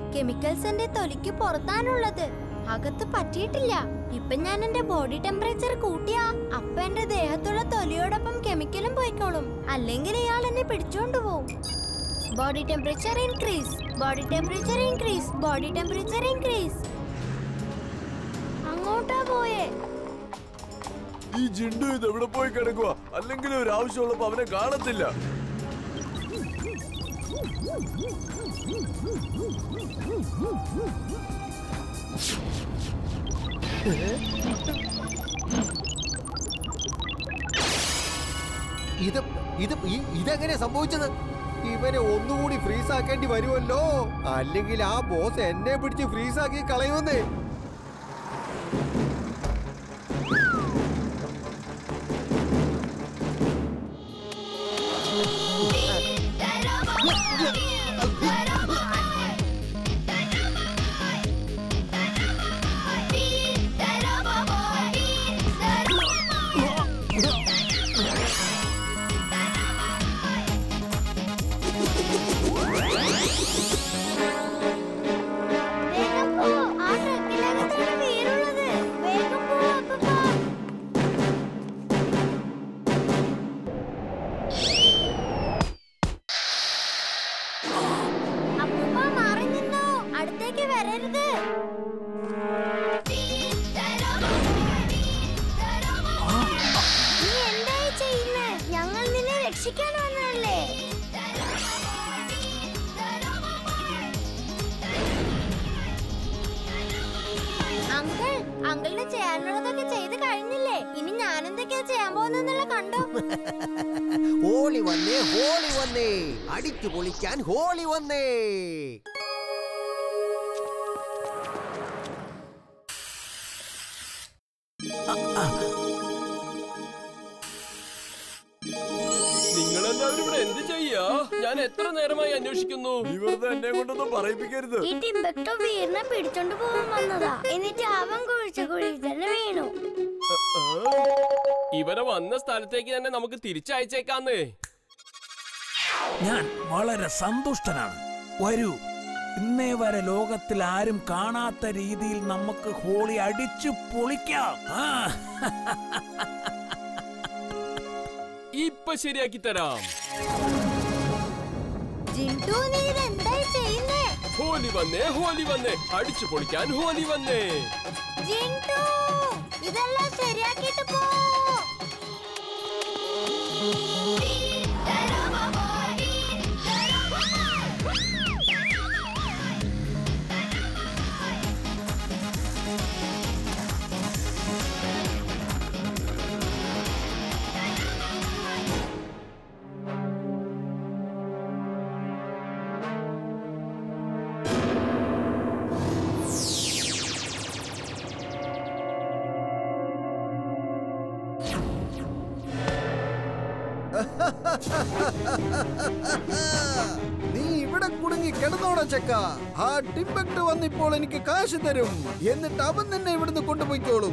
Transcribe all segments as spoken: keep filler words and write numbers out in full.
Chemicals എന്റെ തൊലിക്ക് പുറത്താനുള്ളത്. അകത്ത് പറ്റിയിട്ടില്ല. ഇപ്പൊ ഞാൻ എന്റെ ബോഡി ടെമ്പറേച്ചർ കൂട്ടിയാ അപ്പൊ എന്റെ ദേഹത്തുള്ള തൊലിയോടൊപ്പം കെമിക്കലും പോയിക്കോളും. അല്ലെങ്കിൽ ഇയാൾ എന്നെ പിടിച്ചോണ്ടുപോകും. Body temperature increase, body temperature increase, body temperature increase. അങ്ങോട്ടാ പോയേ. ഈ ജിണ്ടു ഇത് എവിടെ പോയി കിടക്കുക? അല്ലെങ്കിൽ ഒരു ആവശ്യമുള്ളപ്പോ അവനെ കാണത്തില്ല. ഇത് ഇത് ഇതെങ്ങനെ സംഭവിച്ചത്? ഇവനെ ഒന്നുകൂടി ഫ്രീസ് ആക്കേണ്ടി വരുമല്ലോ. അല്ലെങ്കിൽ ആ ബോസ് എന്നെ പിടിച്ച് ഫ്രീസ് ആക്കി കളയുമെന്നേ. അങ്കിളിന് ചെയ്യാനുള്ളതൊക്കെ ചെയ്ത് കഴിഞ്ഞില്ലേ? ഇനി ഞാൻ എന്തൊക്കെയാ ചെയ്യാൻ പോകുന്നുള്ള കണ്ടോ? ഹോളി വന്നേ, ഹോളി വന്നേ, അടിച്ചു പൊളിക്കാൻ ഹോളി വന്നേ. നിങ്ങളെല്ലാവരും ഇവിടെ എന്ത് ചെയ്യാ? ഞാൻ എത്ര നേരമായി അന്വേഷിക്കുന്നു. ഇവരുടെ എന്നെ കൊണ്ടൊന്നും പറയിപ്പിക്കരുത്. ഈ ടിംബക്ടോ വീറിനെ പിടിച്ചോണ്ട് പോകാൻ വന്നതാ. എന്നിട്ട് അവൻ കുഴിച്ച കുഴിയിൽ തന്നെ വീണു. ഇവരെ വന്ന സ്ഥലത്തേക്ക് തന്നെ നമുക്ക് തിരിച്ചയച്ചേക്കാന്ന്. ഞാൻ വളരെ സന്തുഷ്ടനാണ്. വരൂ, ഇന്നേ വരെ ലോകത്തിൽ ആരും കാണാത്ത രീതിയിൽ നമുക്ക് ഹോളി അടിച്ചു പൊളിക്കാം. ഇപ്പൊ ശരിയാക്കി തരാം. ജിന്റു, നീ എന്തായി ചെയ്യുന്നേ? ഹോലി വന്നേ, ഹോലി വന്നേ, അടിച്ചു പൊളിക്കാൻ ഹോലി വന്നേ. ജിന്റു, ഇതെല്ലാം ശരിയാക്കിട്ട് പോ. നീ ഇവിടെ കുടുങ്ങി കിടന്നോടാ ചെക്ക. ആ ടിംബക്ട് വന്നിപ്പോൾ എനിക്ക് കാശ് തരും. എന്നിട്ട് അവൻ നിന്നെ ഇവിടുന്ന് കൊണ്ടുപോയിക്കോളും.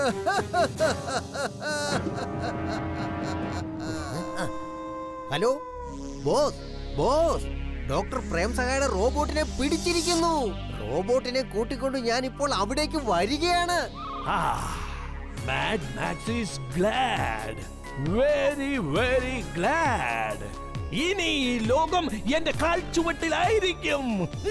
Hello boss, boss, doctor Prem സഹായുടെ റോബോട്ടിനെ പിടിച്ചിരിക്കുന്നു. റോബോട്ടിനെ കൂട്ടിക്കൊണ്ട് ഞാൻ ഇപ്പോൾ അവിടേക്ക് വരികയാണ്. Mad Max is glad, very very glad. ഇനി ഈ ലോകം എന്റെ കാൽച്ചുവട്ടിലായിരിക്കും.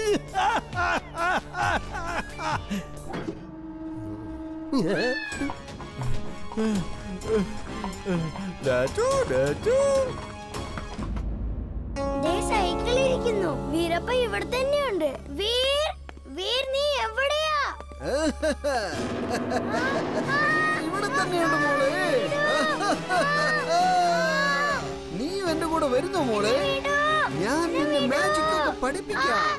സൈക്കിളിരിക്കുന്നു. വീരപ്പ ഇവിടെ തന്നെയുണ്ട്. വീർ, വീർ, നീ എവിടെയാ? ഇവിടെ തന്നെയുണ്ട് മോളെ. നീ എന്റെ കൂടെ വരുന്നു മോളെ. ഞാൻ നിന്നെ മാജിക് ഒക്കെ പഠിപ്പിക്കാം.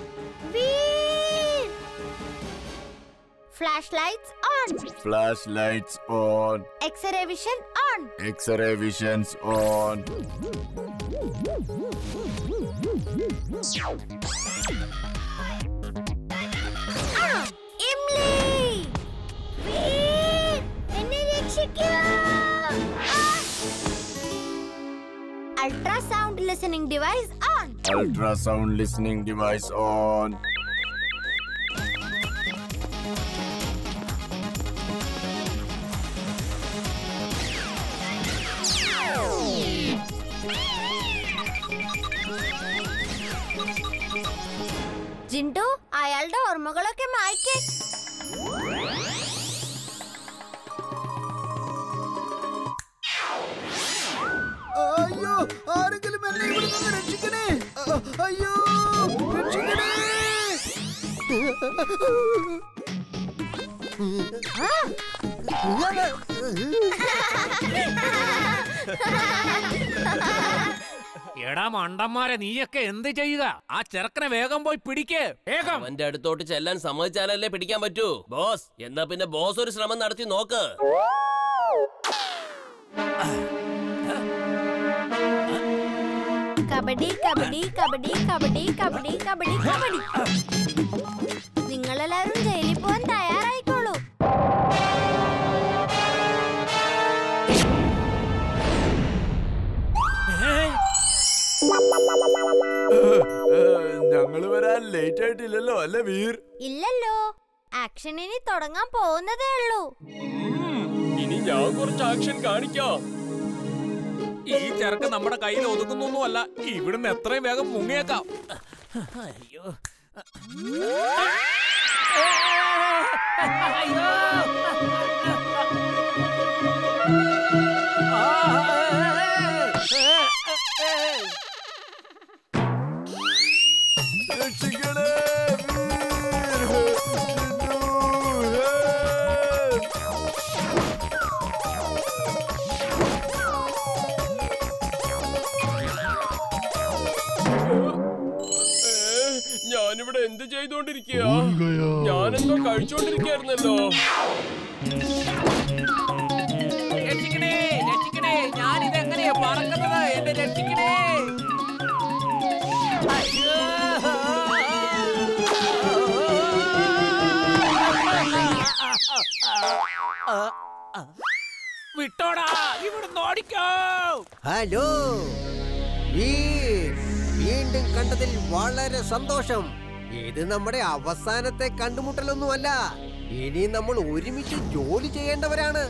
Flashlights on. Flashlights on. X-ray vision on. X-ray visions on. Ah, Emily! Veer! എന്നെ രക്ഷിക്കൂ! Ultrasound listening device on. Ultrasound listening device on. ജിൻഡു അയാളുടെ ഓർമ്മകളൊക്കെ മായ്ക്കേ. അയ്യോ, ആരെങ്കിലും എന്നെ ഇവിടെ നിന്ന് രക്ഷിക്കണേ. അയ്യോ, രക്ഷിക്കണേ. എടാ മണ്ടന്മാരെ, നീയൊക്കെ എന്ത് ചെയ്യുക? ആ ചെറുക്കനെ വേഗം പോയി പിടിക്ക്, വേഗം. അവന്റെ അടുത്തോട്ട് ചെല്ലാൻ സമ്മതിച്ചാലല്ലേ പിടിക്കാൻ പറ്റൂ. ബോസ്, എന്നാ പിന്നെ ബോസ് ഒരു ശ്രമം നടത്തി നോക്ക്. കബഡി കബഡി കബഡി കബഡി കബഡി കബഡി കബഡി. നിങ്ങളെല്ലാരും ജയിലിൽ പോവാൻ തയ്യാറായിക്കോളൂ. ഞങ്ങള് വരാൻ ലേറ്റ് ആയിട്ടില്ലല്ലോ അല്ലേ വീർ? ഇല്ലല്ലോ, ആക്ഷൻ ഇനി തുടങ്ങാൻ പോകുന്നതേ ഉള്ളൂ. ഇനി ഞാൻ കുറച്ച് ആക്ഷൻ കാണിക്കാം. ഈ ചെറുക്ക് നമ്മുടെ കയ്യിൽ ഒതുക്കുന്നൊന്നുമല്ല. ഇവിടുന്ന് എത്രയും വേഗം മുങ്ങിയേക്കാം. അയ്യോ, രക്ഷിക്കണേ ഞാനിവിടെ എന്ത് ചെയ്തോണ്ടിരിക്കുക? ഞാനെന്തോ കഴിച്ചോണ്ടിരിക്കായിരുന്നല്ലോ. രക്ഷിക്കണേ, രക്ഷിക്കണേ, ഞാനിതെങ്ങനെയാ പറക്കുന്നത്? എന്നെ രക്ഷിക്കണേ. അയ്യോ, വിട്ടോടാ, ഇവിടുന്ന് ഓടിക്കോ. ഹലോ വീർ, വീണ്ടും കണ്ടതിൽ വളരെ സന്തോഷം. ഇത് നമ്മുടെ അവസാനത്തെ കണ്ടുമുട്ടലൊന്നുമല്ല. ഇനി നമ്മൾ ഒരുമിച്ച് ജോലി ചെയ്യേണ്ടവരാണ്.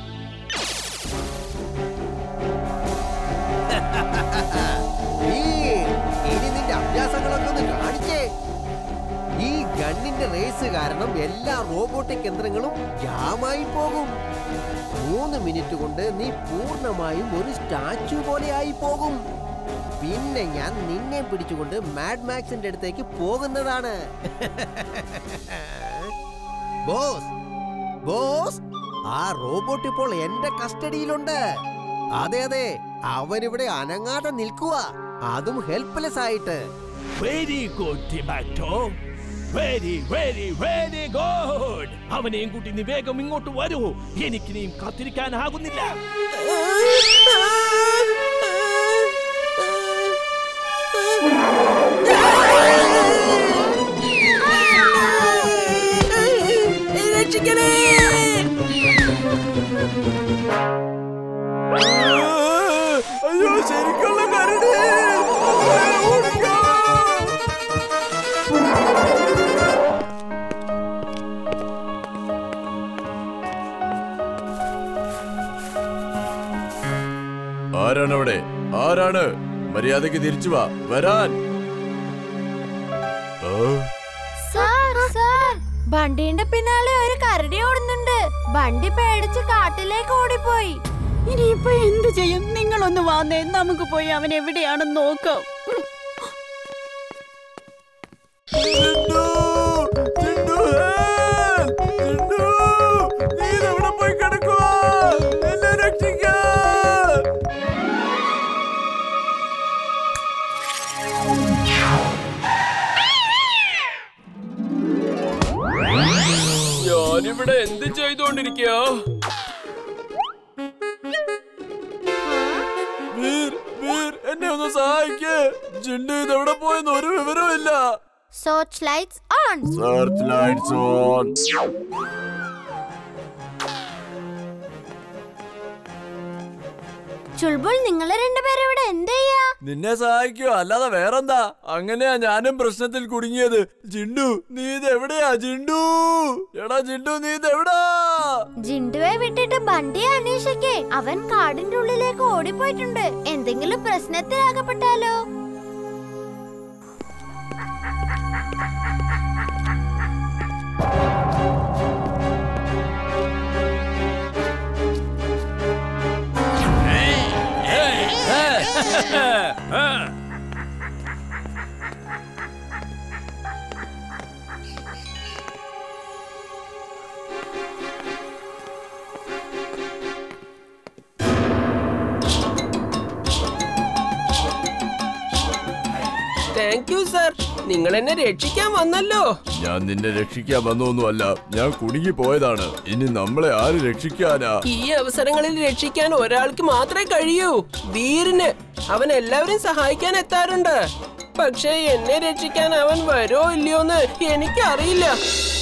വീർ, ഇനി നിന്റെ അഭ്യാസങ്ങളൊക്കെ ഒന്ന് കാണിച്ചേ. ഈ ഗണ്ണിന്റെ റേസ് കാരണം എല്ലാ റോബോട്ടിക് യന്ത്രങ്ങളും ജാമായി പോകും. മൂന്ന് മിനിറ്റ് കൊണ്ട് നീ പൂർണ്ണമായും ഒരു സ്റ്റാച്യു പോലെ ആയി പോകും. പിന്നെ ഞാൻ നിന്നെ പിടിച്ചുകൊണ്ട് മാഡ് മാക്സിന്റെ അടുത്തേക്ക് പോകുന്നതാണ്. ബോസ്, ബോസ്, ആ റോബോട്ട് ഇപ്പോൾ എന്റെ കസ്റ്റഡിയിലുണ്ട്. അതെ അതെ, അവനിവിടെ അനങ്ങാതെ നിൽക്കുക, അതും ഹെൽപ്ലെസ് ആയിട്ട്. Very good tomato, very very very good. അവനെയും കൂട്ടി നീ വേഗം ഇങ്ങോട്ട് വരൂ. എനിക്കിനിയും കാത്തിരിക്കാനാകുന്നില്ല. അയ്യോ, ശരിക്കുള്ള കരടി. ആരാണ് അവിടെ? ആരാണ്? മര്യാദക്ക് തിരിച്ചു വാ, വരാൻ. ബണ്ടിന്റെ പിന്നാലെ ഒരു കരടി ഓടുന്നുണ്ട്. ബണ്ടി പേടിച്ച് കാട്ടിലേക്ക് ഓടിപ്പോയി. ഇനിയിപ്പോ എന്ത് ചെയ്യും? നിങ്ങളൊന്ന് വന്നേ, നമുക്ക് പോയി അവൻ എവിടെയാണെന്ന് നോക്കാം. ജിൻഡു, ജിൻഡു, ജിൻഡു, നീ എവിടെ പോയി കിടക്കുവാ? എന്നെ രക്ഷിക്ക. ഞാനിവിടെ എന്ത് ചെയ്തോണ്ടിരിക്കുക? വീർ, വീർ, എന്നെ ഒന്ന് സഹായിക്ക്. ജിൻഡു ഇതെവിടെ പോയെന്ന് ഒരു വിവരവും ഇല്ല. Search lights on. Search lights on. Chulbul, നിങ്ങളെ രണ്ടുപേരും ഇവിടെ എന്ത് ചെയ്യാ? നിന്നെ സഹായിക്കോ, അല്ലാതെ വേറെന്താ? അങ്ങനെയാ ഞാനും പ്രശ്നത്തിൽ കുടുങ്ങിയത്. ജിൻഡു, നീ ഇത് എവിടെയാ? ജിൻഡു, എടാ ജിൻഡു, നീ ഇത് എവിടാ? ജിൻഡുവെ വിട്ടിട്ട് ബണ്ടിയെ അന്വേഷിക്കേ. അവൻ കാടിന്റെ ഉള്ളിലേക്ക് ഓടിപ്പോയിട്ടുണ്ട്. എന്തെങ്കിലും പ്രശ്നത്തിലാകപ്പെട്ടാലോ? Thank you sir. നിങ്ങൾ എന്നെ രക്ഷിക്കാൻ വന്നല്ലോ. ഞാൻ നിന്നെ രക്ഷിക്കാൻ വന്നൊന്നുമല്ല, ഞാൻ കുടുങ്ങി പോയതാണ്. ഇനി നമ്മളെ ആര് രക്ഷിക്കാനാ? ഈ അവസരങ്ങളിൽ രക്ഷിക്കാൻ ഒരാൾക്ക് മാത്രമേ കഴിയൂ, ധീരന്. അവൻ എല്ലാവരും സഹായിക്കാൻ എത്താറുണ്ട്. പക്ഷെ എന്നെ രക്ഷിക്കാൻ അവൻ വരുമോ ഇല്ലയോന്ന് എനിക്കറിയില്ല.